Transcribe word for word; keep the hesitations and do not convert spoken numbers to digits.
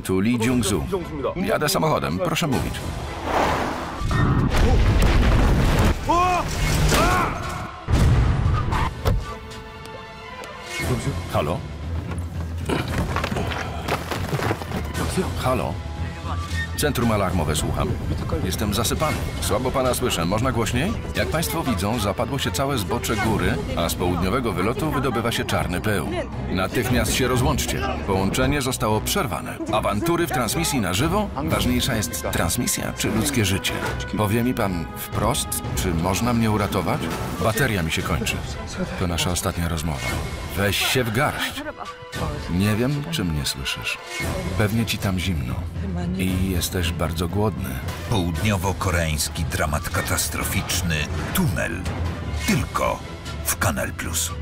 Tu Lee Jung-soo. Jadę samochodem, proszę mówić. Halo? Halo? Centrum alarmowe, słucham. Jestem zasypany. Słabo pana słyszę. Można głośniej? Jak państwo widzą, zapadło się całe zbocze góry, a z południowego wylotu wydobywa się czarny pył. Natychmiast się rozłączcie. Połączenie zostało przerwane. Awantury w transmisji na żywo? Ważniejsza jest transmisja czy ludzkie życie? Powie mi pan wprost, czy można mnie uratować? Bateria mi się kończy. To nasza ostatnia rozmowa. Weź się w garść. Nie wiem, czy mnie słyszysz. Pewnie ci tam zimno. I jesteś bardzo głodny. Południowo-koreański dramat katastroficzny Tunel. Tylko w Kanal Plus.